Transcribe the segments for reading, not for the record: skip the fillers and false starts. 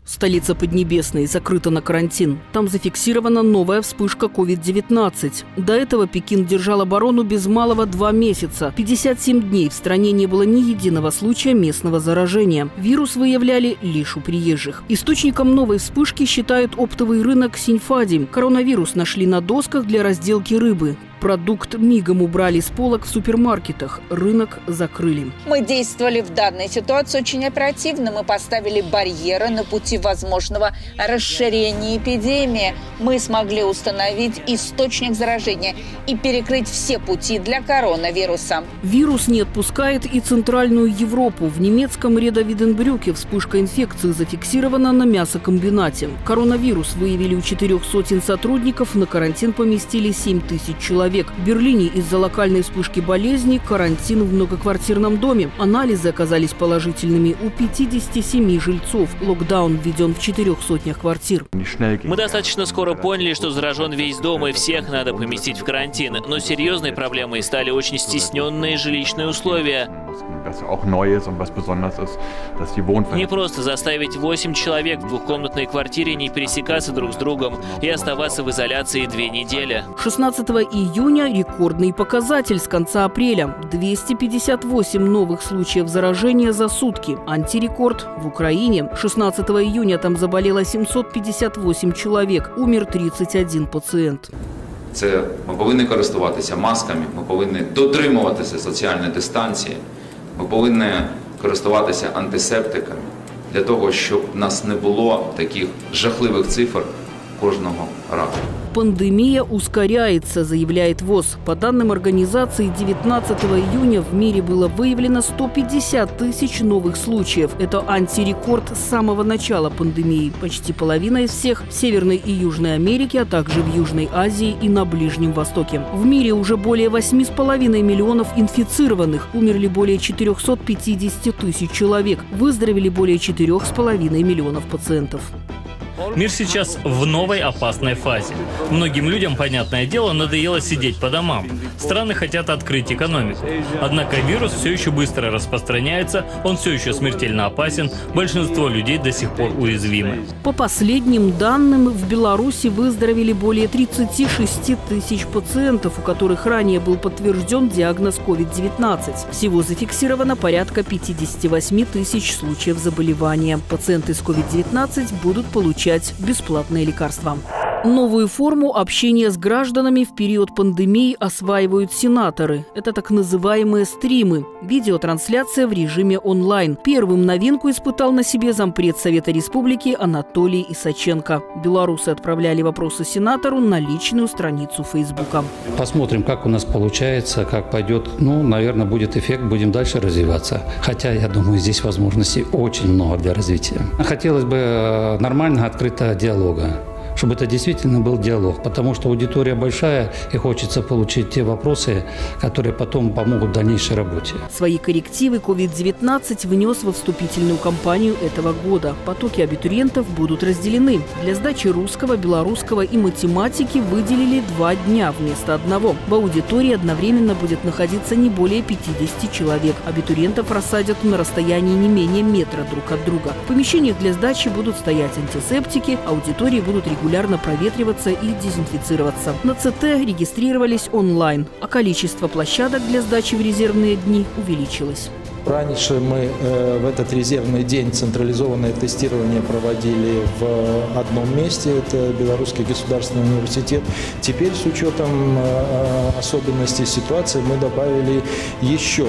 Столица Поднебесной закрыта на карантин. Там зафиксирована новая вспышка COVID-19. До этого Пекин держал оборону без малого 2 месяца. 57 дней в стране не было ни единого случая местного заражения. Вирус выявляли лишь у приезжих. Источником новой вспышки считают оптовый рынок Синьфади. Коронавирус нашли на досках для разделки рыбы. Продукт мигом убрали с полок в супермаркетах. Рынок закрыли. Мы действовали в данной ситуации очень оперативно. Мы поставили барьеры на пути возможного расширения эпидемии. Мы смогли установить источник заражения и перекрыть все пути для коронавируса. Вирус не отпускает и Центральную Европу. В немецком Редо-Виденбрюке вспышка инфекции зафиксирована на мясокомбинате. Коронавирус выявили у 4 сотен сотрудников. На карантин поместили 7 тысяч человек. В Берлине из-за локальной вспышки болезни карантин в многоквартирном доме. Анализы оказались положительными у 57 жильцов. Локдаун введен в 400 квартир. Мы достаточно скоро поняли, что заражен весь дом и всех надо поместить в карантин. Но серьезной проблемой стали очень стесненные жилищные условия. Не просто заставить 8 человек в двухкомнатной квартире не пересекаться друг с другом и оставаться в изоляции 2 недели. 16 июня рекордный показатель с конца апреля. 258 новых случаев заражения за сутки. Антирекорд в Украине. 16 июня там заболело 758 человек. Умер 31 пацієнт. Ми повинні користуватися масками, ми повинні дотримуватися соціальної дистанції, ми повинні користуватися антисептиками для того, щоб у нас не було таких жахливих цифр кожного разу. Пандемия ускоряется, заявляет ВОЗ. По данным организации, 19 июня в мире было выявлено 150 тысяч новых случаев. Это антирекорд с самого начала пандемии. Почти половина из всех в Северной и Южной Америке, а также в Южной Азии и на Ближнем Востоке. В мире уже более 8,5 миллионов инфицированных. Умерли более 450 тысяч человек. Выздоровели более 4,5 миллионов пациентов. Мир сейчас в новой опасной фазе. Многим людям, понятное дело, надоело сидеть по домам. Страны хотят открыть экономику. Однако вирус все еще быстро распространяется, он все еще смертельно опасен, большинство людей до сих пор уязвимы. По последним данным, в Беларуси выздоровели более 36 тысяч пациентов, у которых ранее был подтвержден диагноз COVID-19. Всего зафиксировано порядка 58 тысяч случаев заболевания. Пациенты с COVID-19 будут получать бесплатные лекарства. Новую форму общения с гражданами в период пандемии осваивают сенаторы. Это так называемые стримы. Видеотрансляция в режиме онлайн. Первым новинку испытал на себе зампред Совета Республики Анатолий Исаченко. Белорусы отправляли вопросы сенатору на личную страницу Фейсбука. Посмотрим, как у нас получается, как пойдет. Ну, наверное, будет эффект, будем дальше развиваться. Хотя, я думаю, здесь возможностей очень много для развития. Хотелось бы нормального, открытого диалога, чтобы это действительно был диалог, потому что аудитория большая и хочется получить те вопросы, которые потом помогут в дальнейшей работе. Свои коррективы COVID-19 внес во вступительную кампанию этого года. Потоки абитуриентов будут разделены. Для сдачи русского, белорусского и математики выделили 2 дня вместо 1. В аудитории одновременно будет находиться не более 50 человек. Абитуриентов рассадят на расстоянии не менее метра друг от друга. В помещениях для сдачи будут стоять антисептики, аудитории будут регулярно проветриваться и дезинфицироваться. На ЦТ регистрировались онлайн, а количество площадок для сдачи в резервные дни увеличилось. Раньше мы в этот резервный день централизованное тестирование проводили в одном месте, это Белорусский государственный университет. Теперь с учетом особенностей ситуации мы добавили еще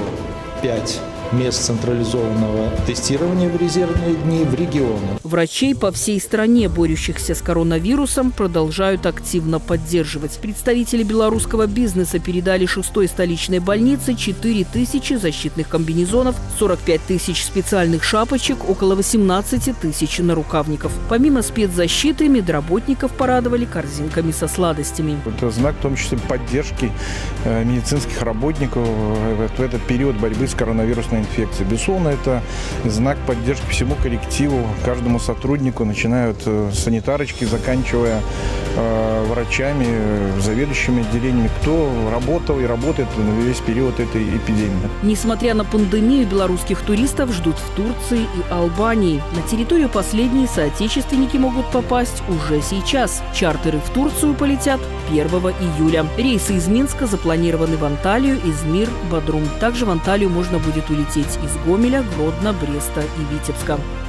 5 мест централизованного тестирования в резервные дни в регионах. Врачей по всей стране, борющихся с коронавирусом, продолжают активно поддерживать. Представители белорусского бизнеса передали 6-й столичной больнице 4 тысячи защитных комбинезонов, 45 тысяч специальных шапочек, около 18 тысяч нарукавников. Помимо спецзащиты, медработников порадовали корзинками со сладостями. Это знак, в том числе, поддержки медицинских работников в этот период борьбы с коронавирусной инфекции. Безусловно, это знак поддержки всему коллективу, каждому сотруднику, начиная от санитарочки, заканчивая врачами, заведующими отделениями, кто работал и работает весь период этой эпидемии. Несмотря на пандемию, белорусских туристов ждут в Турции и Албании. На территорию последней соотечественники могут попасть уже сейчас. Чартеры в Турцию полетят 1 июля. Рейсы из Минска запланированы в Анталию, Измир, Бодрум. Также в Анталию можно будет улететь из Гомеля, Гродно, Бреста и Витебска.